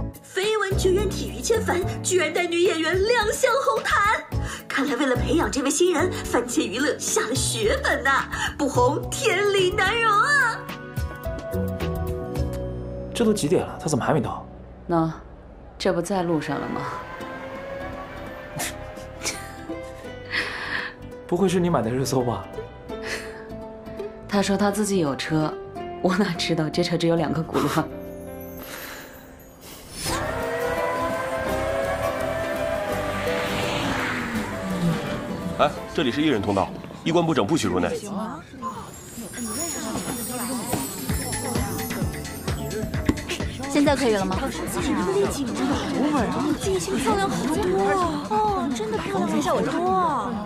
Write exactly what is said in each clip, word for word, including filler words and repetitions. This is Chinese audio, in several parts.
绯闻绝缘体于千帆居然带女演员亮相红毯，看来为了培养这位新人，番茄娱乐下了血本呐、啊，不红天理难容啊！ 这都几点了，他怎么还没到？ 那，这不在路上了吗？ 不会是你买的热搜吧？ 他说他自己有车，我哪知道这车只有两个轱辘。 哎，这里是一人通道，衣冠不整不许入内。 现在可以了吗？ 自己那个丽景真的好味啊，静心漂亮好多啊！哦，真的漂亮好多啊！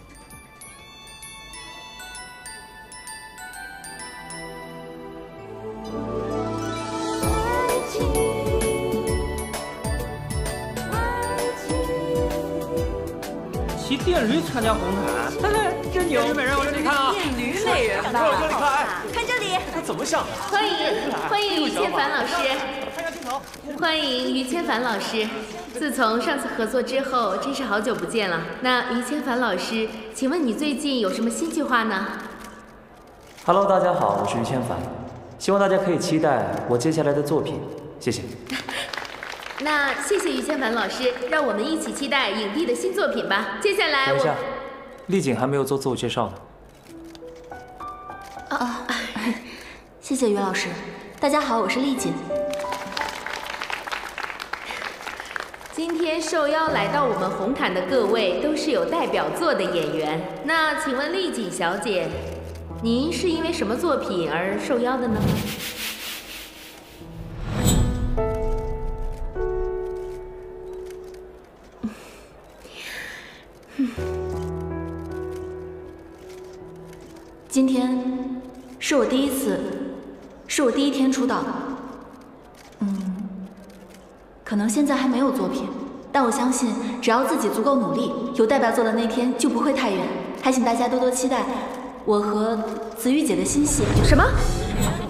骑电驴参加红毯，嘿嘿，真牛！美人，我这里看啊， 电驴美人吧？ 我这里看，哎， 看这里， 他怎么想的？ 欢迎欢迎于千帆老师， 看下镜头。 欢迎于千帆老师。自从上次合作之后，真是好久不见了。那于千帆老师，请问你最近有什么新计划呢 Hello， 大家好，我是于千帆，希望大家可以期待我接下来的作品，谢谢。 那谢谢于千帆老师，让我们一起期待影帝的新作品吧。接下来我， 等一下，丽景还没有做自我介绍呢。 啊啊！谢谢于老师。大家好，我是丽景。 今天受邀来到我们红毯的各位都是有代表作的演员。那请问丽景小姐，您是因为什么作品而受邀的呢？ 今天是我第一次，是我第一天出道。嗯，可能现在还没有作品，但我相信只要自己足够努力，有代表作的那天就不会太远。还请大家多多期待我和子玉姐的新戏。 什么？